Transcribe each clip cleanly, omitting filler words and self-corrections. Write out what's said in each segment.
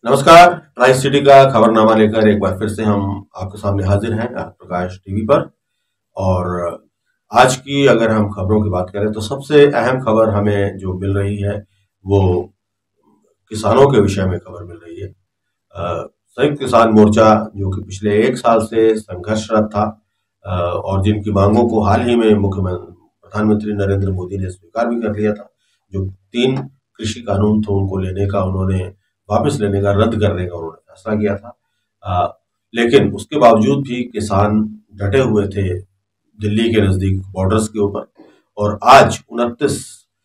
नमस्कार। Tri city का खबरनामा लेकर एक बार फिर से हम आपके सामने हाजिर हैं प्रकाश टीवी पर। और आज की अगर हम खबरों की बात करें तो सबसे अहम खबर हमें जो मिल रही है वो किसानों के विषय में खबर मिल रही है। संयुक्त किसान मोर्चा जो कि पिछले एक साल से संघर्षरत था और जिनकी मांगों को हाल ही में प्रधानमंत्री नरेंद्र मोदी ने स्वीकार भी कर लिया था। जो 3 कृषि कानून थे उनको लेने का उन्होंने वापस लेने का, रद्द करने का उन्होंने फैसला किया था। लेकिन उसके बावजूद भी किसान डटे हुए थे दिल्ली के नजदीक बॉर्डर्स के ऊपर। और आज 29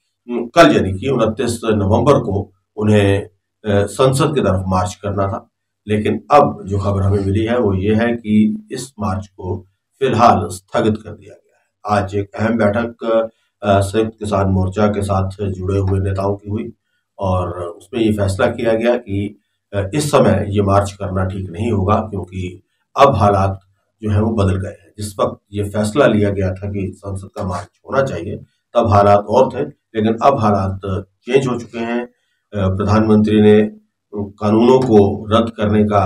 कल यानी कि 29 नवंबर को उन्हें संसद की तरफ मार्च करना था। लेकिन अब जो खबर हमें मिली है वो ये है कि इस मार्च को फिलहाल स्थगित कर दिया गया है। आज एक अहम बैठक संयुक्त किसान मोर्चा के साथ जुड़े हुए नेताओं की हुई और उसमें ये फैसला किया गया कि इस समय ये मार्च करना ठीक नहीं होगा, क्योंकि अब हालात जो है वो बदल गए हैं। जिस वक्त ये फैसला लिया गया था कि संसद का मार्च होना चाहिए तब हालात और थे, लेकिन अब हालात चेंज हो चुके हैं। प्रधानमंत्री ने कानूनों को रद्द करने का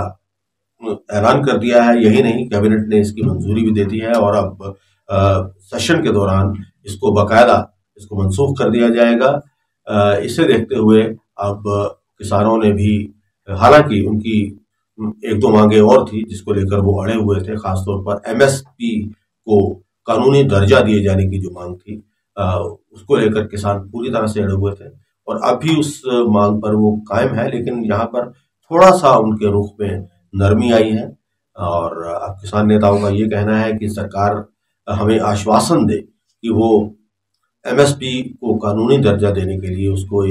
ऐलान कर दिया है। यही नहीं, कैबिनेट ने इसकी मंजूरी भी दे दी है और अब सेशन के दौरान इसको बाकायदा इसको मनसूख कर दिया जाएगा। इसे देखते हुए अब किसानों ने भी, हालांकि उनकी 1-2 मांगे और थी जिसको लेकर वो अड़े हुए थे, खासतौर पर एमएसपी को कानूनी दर्जा दिए जाने की जो मांग थी उसको लेकर किसान पूरी तरह से अड़े हुए थे और अब भी उस मांग पर वो कायम है। लेकिन यहाँ पर थोड़ा सा उनके रुख में नरमी आई है और अब किसान नेताओं का ये कहना है कि सरकार हमें आश्वासन दे कि वो एमएसपी को कानूनी दर्जा देने के लिए, उसको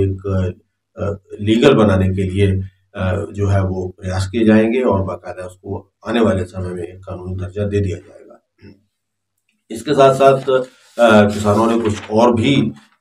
एक लीगल बनाने के लिए जो है वो प्रयास किए जाएंगे और बाकायदा उसको आने वाले समय में एक कानूनी दर्जा दे दिया जाएगा। इसके साथ साथ किसानों ने कुछ और भी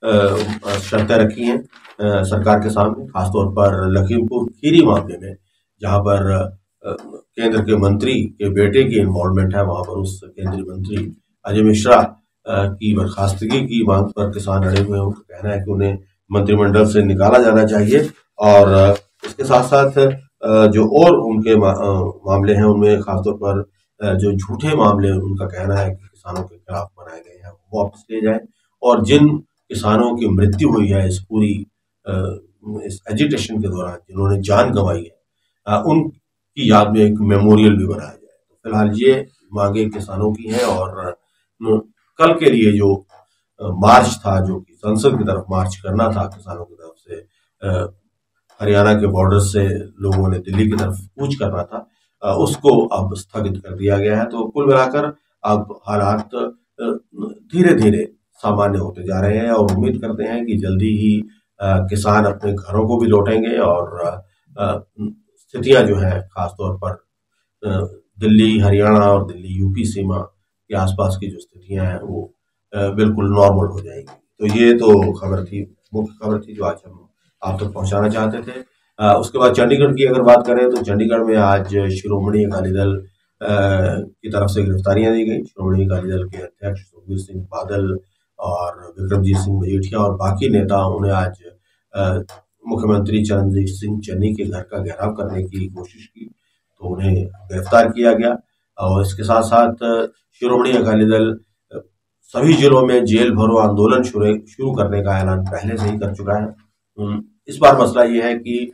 शर्तें रखी हैं सरकार के सामने, खासतौर पर लखीमपुर खीरी मामले में, जहां पर केंद्र के मंत्री के बेटे की इन्वॉल्वमेंट है। वहां पर उस केंद्रीय मंत्री अजय मिश्रा की बर्खास्तगी की मांग पर किसान अड़े हुए हैं। उनका कहना है कि उन्हें मंत्रिमंडल से निकाला जाना चाहिए और इसके साथ साथ जो और उनके मामले हैं उनमें खासतौर पर जो झूठे मामले उनका कहना है कि किसानों के खिलाफ बनाए गए हैं वो वापस लिए जाए और जिन किसानों की मृत्यु हुई है इस पूरी इस एजिटेशन के दौरान, जिन्होंने जान गंवाई है, उनकी याद में एक मेमोरियल भी बनाया जाए। तो फिलहाल ये मांगे किसानों की हैं और कल के लिए जो मार्च था, जो कि संसद की तरफ मार्च करना था किसानों की तरफ से, हरियाणा के बॉर्डर से लोगों ने दिल्ली की तरफ कूच करना था, उसको अब स्थगित कर दिया गया है। तो कुल मिलाकर अब हालात धीरे धीरे सामान्य होते जा रहे हैं और उम्मीद करते हैं कि जल्दी ही किसान अपने घरों को भी लौटेंगे और स्थितियां जो है खासतौर पर दिल्ली हरियाणा और दिल्ली यूपी सीमा के आसपास की जो स्थितियां हैं वो बिल्कुल नॉर्मल हो जाएगी। तो ये तो खबर थी, मुख्य खबर थी जो आज हम आप तक पहुंचाना चाहते थे। उसके बाद चंडीगढ़ की अगर बात करें तो चंडीगढ़ में आज शिरोमणि अकाली दल की तरफ से गिरफ्तारियां दी गई। शिरोमणि अकाली दल के अध्यक्ष सुखबीर सिंह बादल और विक्रमजीत सिंह मजीठिया और बाकी नेताओं ने आज मुख्यमंत्री चरणजीत सिंह चन्नी के घर का घेराव करने की कोशिश की, तो उन्हें गिरफ्तार किया गया। और इसके साथ साथ शिरोमणि अकाली दल सभी जिलों में जेल भरो आंदोलन शुरू करने का ऐलान पहले से ही कर चुका है। इस बार मसला ये है कि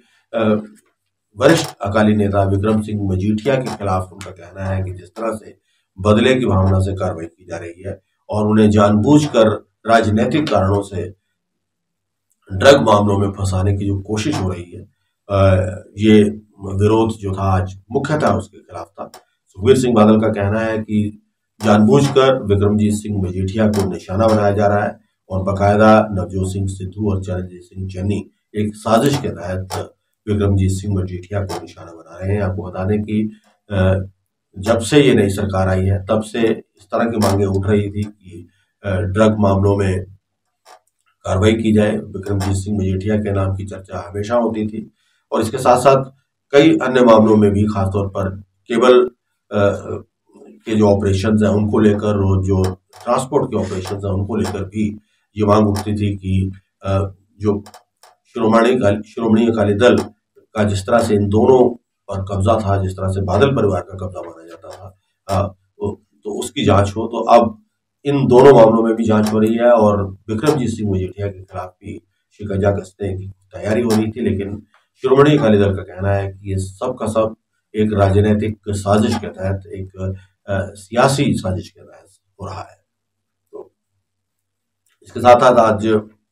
वरिष्ठ अकाली नेता विक्रम सिंह मजीठिया के खिलाफ उनका कहना है कि जिस तरह से बदले की भावना से कार्रवाई की जा रही है और उन्हें जानबूझकर राजनीतिक कारणों से ड्रग मामलों में फंसाने की जो कोशिश हो रही है, ये विरोध जो था आज मुख्यतः उसके खिलाफ था। सुखबीर सिंह बादल का कहना है कि जानबूझकर विक्रमजीत सिंह मजीठिया को निशाना बनाया जा रहा है और बाकायदा नवजोत सिंह सिद्धू और चरणजीत सिंह चन्नी एक साजिश के तहत विक्रमजीत सिंह मजीठिया को निशाना बना रहे हैं। आपको बता दें कि जब से ये नई सरकार आई है तब से इस तरह की मांगे उठ रही थी कि ड्रग मामलों में कार्रवाई की जाए। विक्रमजीत सिंह मजीठिया के नाम की चर्चा हमेशा होती थी और इसके साथ साथ कई अन्य मामलों में भी, खासतौर पर केबल के जो ऑपरेशंस हैं उनको लेकर और जो ट्रांसपोर्ट के ऑपरेशंस हैं उनको लेकर भी ये मांग उठती थी कि जो शिरोमणि अकाली दल का जिस तरह से इन दोनों पर कब्जा था, जिस तरह से बादल परिवार का कब्जा माना जाता था, तो उसकी जांच हो। तो अब इन दोनों मामलों में भी जांच हो रही है और विक्रमजीत सिंह मजीठिया के खिलाफ भी शिकंजा कसने की तैयारी हो रही थी, लेकिन शिरोमणि अकाली दल का कहना है कि ये सब का सब एक राजनीतिक साजिश के तहत, एक सियासी साजिश के तहत हो रहा है। तो इसके साथ साथ आज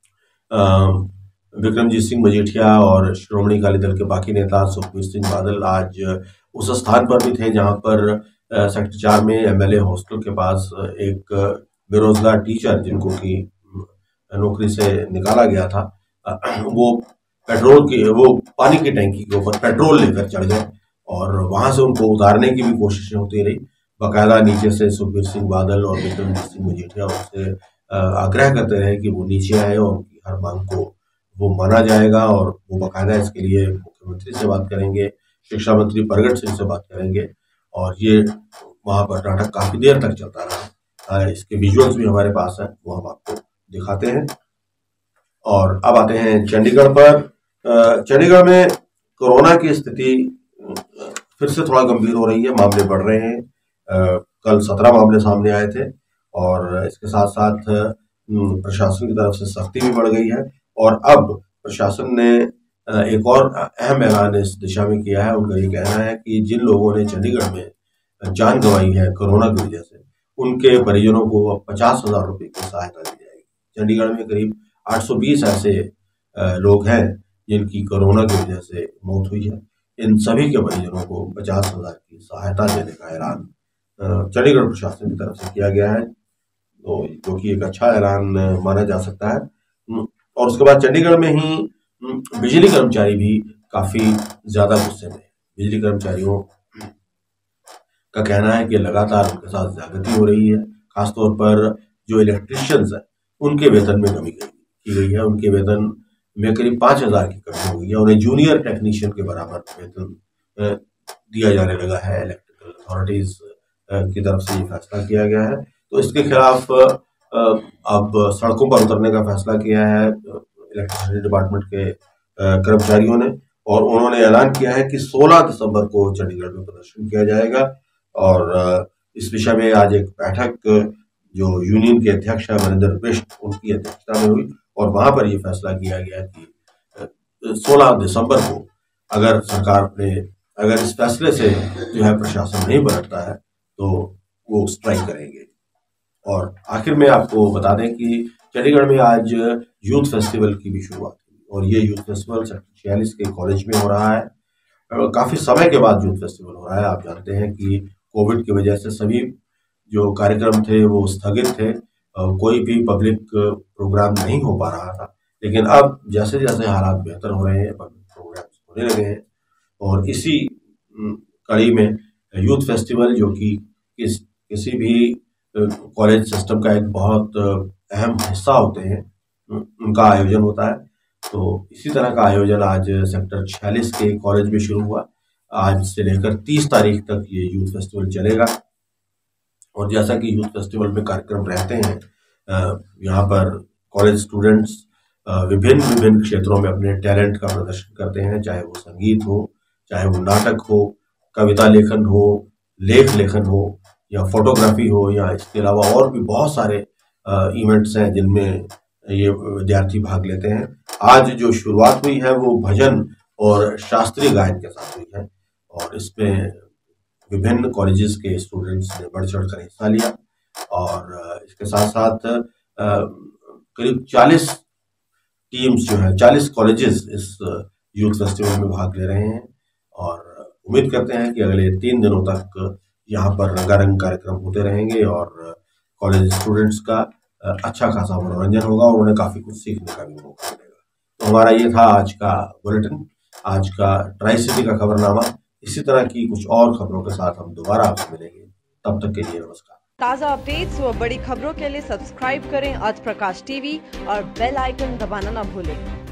विक्रमजीत सिंह मजीठिया और शिरोमणि अकाली दल के बाकी नेता सुखबीर सिंह बादल आज उस स्थान पर भी थे जहां पर सेक्टर 4 में एमएलए हॉस्टल के पास एक बेरोजगार टीचर, जिनको की नौकरी से निकाला गया था, वो वो पानी की टैंकी के ऊपर पेट्रोल लेकर चढ़ गए और वहां से उनको उतारने की भी कोशिशें होती रही। बाकायदा नीचे से सुखबीर सिंह बादल और विक्रमजीत सिंह मजीठिया उससे आग्रह करते रहे कि वो नीचे आए और उनकी हर मांग को वो माना जाएगा और वो बाकायदा इसके लिए मुख्यमंत्री से बात करेंगे, शिक्षा मंत्री प्रगट सिंह से बात करेंगे। और ये वहां पर नाटक काफी देर तक चलता रहा। इसके विजुअल्स भी हमारे पास है, वो हम आपको दिखाते हैं। और अब आते हैं चंडीगढ़ पर। चंडीगढ़ में कोरोना की स्थिति फिर से थोड़ा गंभीर हो रही है, मामले बढ़ रहे हैं। कल 17 मामले सामने आए थे और इसके साथ साथ प्रशासन की तरफ से सख्ती भी बढ़ गई है। और अब प्रशासन ने एक और अहम ऐलान इस दिशा में किया है। उनका ये कहना है कि जिन लोगों ने चंडीगढ़ में जान गंवाई है कोरोना की वजह से, उनके परिजनों को अब 50,000 रुपये की सहायता दी जाएगी। चंडीगढ़ में करीब 820 ऐसे लोग हैं जिनकी कोरोना की वजह से मौत हुई है। इन सभी के परिजनों को 50,000 की सहायता देने का ऐलान चंडीगढ़ प्रशासन की तरफ से किया गया है, तो जो कि एक अच्छा ऐलान माना जा सकता है। और उसके बाद चंडीगढ़ में ही बिजली कर्मचारी भी काफी ज्यादा गुस्से में। बिजली कर्मचारियों का कहना है कि लगातार उनके साथ ज्यादती हो रही है। खासतौर पर जो इलेक्ट्रिशियंस हैं, उनके वेतन में कमी की गई है। उनके वेतन में करीब 5,000 की कमी हो गई है। उन्हें जूनियर टेक्नीशियन के बराबर वेतन दिया जाने लगा है। इलेक्ट्रिकल अथॉरिटीज की तरफ से ये फैसला किया गया है। तो इसके खिलाफ अब सड़कों पर उतरने का फैसला किया है इलेक्ट्रिसिटी डिपार्टमेंट के कर्मचारियों ने, और उन्होंने ऐलान किया है कि 16 दिसंबर को चंडीगढ़ में प्रदर्शन किया जाएगा। और इस विषय में आज एक बैठक जो यूनियन के अध्यक्ष है मनिंदर बिष्ट, उनकी अध्यक्षता में हुई और वहां पर यह फैसला किया गया कि 16 दिसंबर को अगर इस फैसले से जो है प्रशासन नहीं पलटता है तो वो स्ट्राइक करेंगे। और आखिर में आपको बता दें कि चंडीगढ़ में आज यूथ फेस्टिवल की भी शुरुआत हुई और ये यूथ फेस्टिवल सेक्टर 46 के कॉलेज में हो रहा है। काफी समय के बाद यूथ फेस्टिवल हो रहा है। आप जानते हैं कि कोविड की वजह से सभी जो कार्यक्रम थे वो स्थगित थे, कोई भी पब्लिक प्रोग्राम नहीं हो पा रहा था। लेकिन अब जैसे जैसे हालात बेहतर हो रहे हैं, पब्लिक प्रोग्राम्स होने लगे हैं और इसी कड़ी में यूथ फेस्टिवल, जो कि किसी भी कॉलेज सिस्टम का एक बहुत अहम हिस्सा होते हैं, उनका आयोजन होता है। तो इसी तरह का आयोजन आज सेक्टर 46 के कॉलेज में शुरू हुआ। आज से लेकर 30 तारीख तक ये यूथ फेस्टिवल चलेगा। और जैसा कि यूथ फेस्टिवल में कार्यक्रम रहते हैं, यहाँ पर कॉलेज स्टूडेंट्स विभिन्न क्षेत्रों में अपने टैलेंट का प्रदर्शन करते हैं, चाहे वो संगीत हो, चाहे वो नाटक हो, कविता लेखन हो, लेख लेखन हो, या फोटोग्राफी हो, या इसके अलावा और भी बहुत सारे इवेंट्स हैं जिनमें ये विद्यार्थी भाग लेते हैं। आज जो शुरुआत हुई है वो भजन और शास्त्रीय गायन के साथ हुई है और इसमें विभिन्न कॉलेजेस के स्टूडेंट्स ने बढ़ चढ़ कर हिस्सा लिया। और इसके साथ साथ करीब 40 टीम्स जो है, 40 कॉलेजेस इस यूथ फेस्टिवल में भाग ले रहे हैं और उम्मीद करते हैं कि अगले 3 दिनों तक यहाँ पर रंगारंग कार्यक्रम होते रहेंगे और कॉलेज स्टूडेंट्स का अच्छा खासा मनोरंजन होगा और उन्हें काफी कुछ सीखने का भी मौका मिलेगा। तो हमारा ये था आज का बुलेटिन, आज का ट्राई सिटी का खबरनामा। इसी तरह की कुछ और खबरों के साथ हम दोबारा आपसे मिलेंगे। तब तक के लिए नमस्कार। ताज़ा अपडेट्स व बड़ी खबरों के लिए सब्सक्राइब करें आज प्रकाश टीवी और बेल आइकन दबाना न भूलें।